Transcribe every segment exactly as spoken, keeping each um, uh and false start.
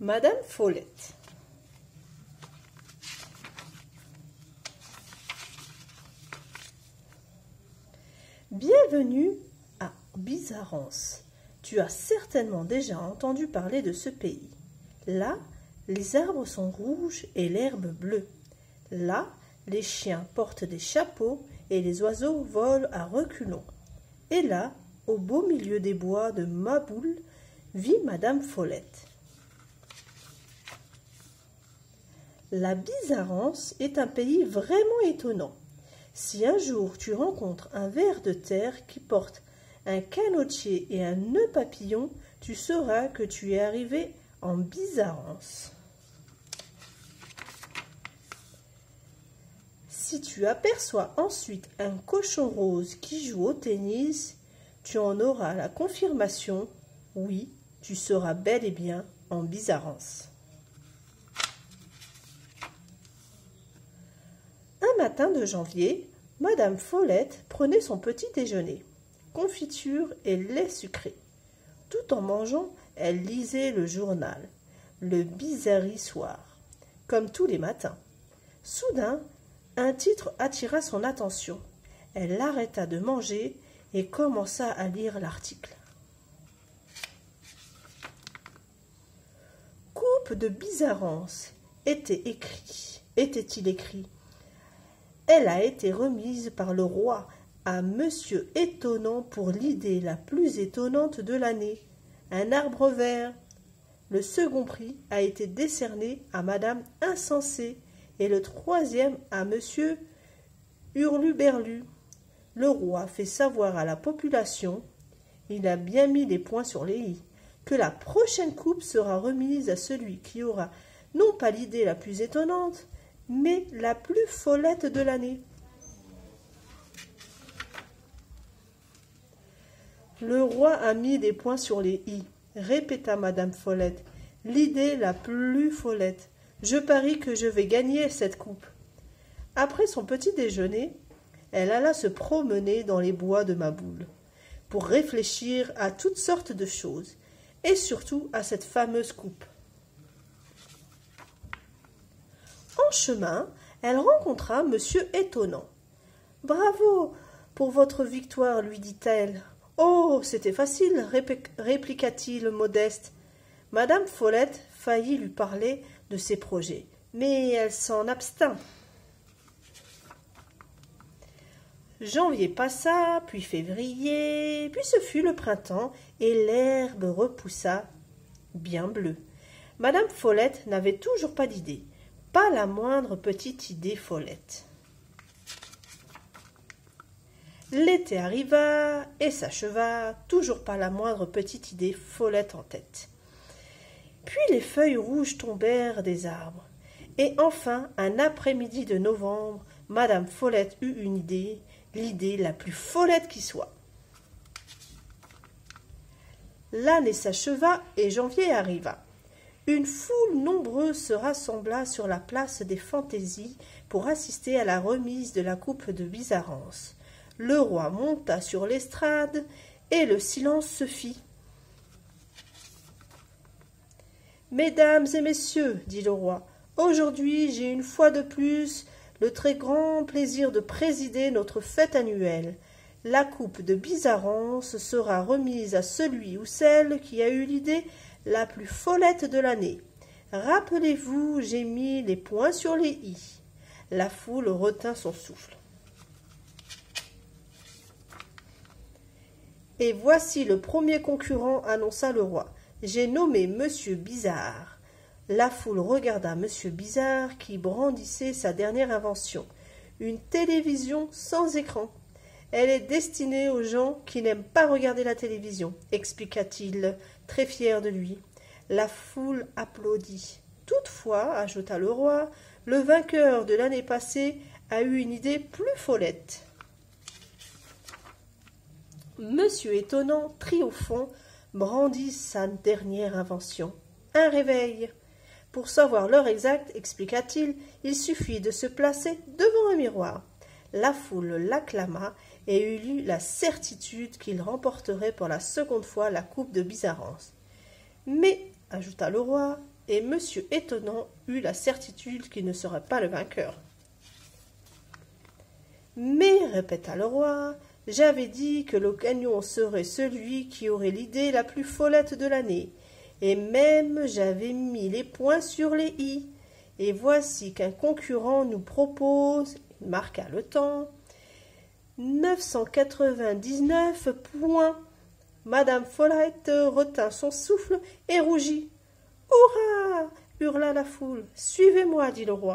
Madame Follette. Bienvenue à Bizarrance. Tu as certainement déjà entendu parler de ce pays. Là, les arbres sont rouges et l'herbe bleue. Là, les chiens portent des chapeaux et les oiseaux volent à reculons. Et là, au beau milieu des bois de Maboule, vit Madame Follette. La Bizarrance est un pays vraiment étonnant. Si un jour tu rencontres un ver de terre qui porte un canotier et un nœud papillon, tu sauras que tu es arrivé en Bizarrance. Si tu aperçois ensuite un cochon rose qui joue au tennis, tu en auras la confirmation, oui, tu seras bel et bien en Bizarrance. Un matin de janvier, Madame Follette prenait son petit déjeuner, confiture et lait sucré. Tout en mangeant, elle lisait le journal, le Bizarrissoir, comme tous les matins. Soudain, un titre attira son attention. Elle arrêta de manger et commença à lire l'article. Coupe de Bizarrance était écrit, était-il écrit. Elle a été remise par le roi à Monsieur Étonnant pour l'idée la plus étonnante de l'année, un arbre vert. Le second prix a été décerné à Madame Insensée et le troisième à Monsieur Hurluberlu. Le roi fait savoir à la population, il a bien mis les points sur les i, que la prochaine coupe sera remise à celui qui aura non pas l'idée la plus étonnante, mais la plus follette de l'année. Le roi a mis des points sur les i, répéta Madame Follette, l'idée la plus follette. Je parie que je vais gagner cette coupe. Après son petit déjeuner, elle alla se promener dans les bois de Maboule, pour réfléchir à toutes sortes de choses, et surtout à cette fameuse coupe. En chemin, elle rencontra Monsieur Étonnant. « Bravo pour votre victoire, lui dit-elle. »« Oh, c'était facile, répliqua-t-il modeste. » Madame Follette faillit lui parler de ses projets, mais elle s'en abstint. Janvier passa, puis février, puis ce fut le printemps, et l'herbe repoussa, bien bleue. Madame Follette n'avait toujours pas d'idée. Pas la moindre petite idée follette. L'été arriva et s'acheva, toujours pas la moindre petite idée follette en tête. Puis les feuilles rouges tombèrent des arbres, et enfin, un après-midi de novembre, Madame Follette eut une idée, l'idée la plus follette qui soit. L'année s'acheva et janvier arriva. Une foule nombreuse se rassembla sur la place des Fantaisies pour assister à la remise de la coupe de Bizarrance. Le roi monta sur l'estrade et le silence se fit. « Mesdames et messieurs, dit le roi, aujourd'hui j'ai une fois de plus le très grand plaisir de présider notre fête annuelle. La coupe de Bizarrance sera remise à celui ou celle qui a eu l'idée la plus follette de l'année. Rappelez-vous, j'ai mis les points sur les i. » La foule retint son souffle. « Et voici le premier concurrent, annonça le roi. J'ai nommé Monsieur Bizarre. » La foule regarda Monsieur Bizarre qui brandissait sa dernière invention, une télévision sans écran. « Elle est destinée aux gens qui n'aiment pas regarder la télévision, expliqua-t-il, très fier de lui. La foule applaudit. Toutefois, ajouta le roi, le vainqueur de l'année passée a eu une idée plus follette. Monsieur Étonnant, triomphant, brandit sa dernière invention. Un réveil. Pour savoir l'heure exacte, expliqua-t-il, il suffit de se placer devant un miroir. La foule l'acclama et eut la certitude qu'il remporterait pour la seconde fois la coupe de Bizarrance. Mais, ajouta le roi, et Monsieur Étonnant eut la certitude qu'il ne serait pas le vainqueur. « Mais, répéta le roi, j'avais dit que le gagnant serait celui qui aurait l'idée la plus follette de l'année, et même j'avais mis les points sur les i. Et voici qu'un concurrent nous propose, il marqua le temps, neuf cent quatre-vingt-dix-neuf points. » Madame Follette retint son souffle et rougit. « Hurrah !» hurla la foule. « Suivez-moi, dit le roi. »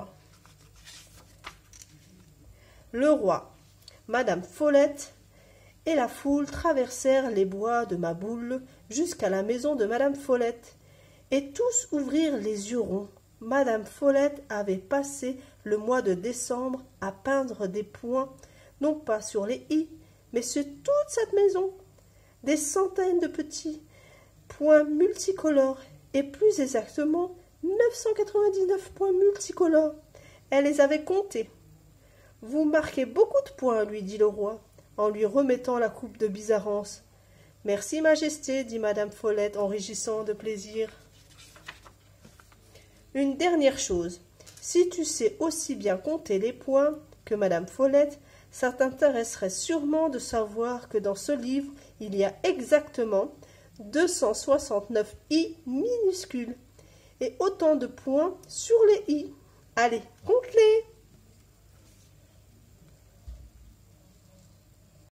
Le roi, Madame Follette et la foule traversèrent les bois de Maboule jusqu'à la maison de Madame Follette, et tous ouvrirent les yeux ronds. Madame Follette avait passé le mois de décembre à peindre des points, non pas sur les i, mais sur toute cette maison. Des centaines de petits points multicolores, et plus exactement neuf cent quatre-vingt-dix-neuf points multicolores. Elle les avait comptés. « Vous marquez beaucoup de points, lui dit le roi, en lui remettant la coupe de Bizarrance. « Merci, Majesté, dit Madame Follette en rougissant de plaisir. « Une dernière chose, si tu sais aussi bien compter les points que Madame Follette, ça t'intéresserait sûrement de savoir que dans ce livre, il y a exactement deux cent soixante-neuf i minuscules et autant de points sur les i. Allez, compte-les !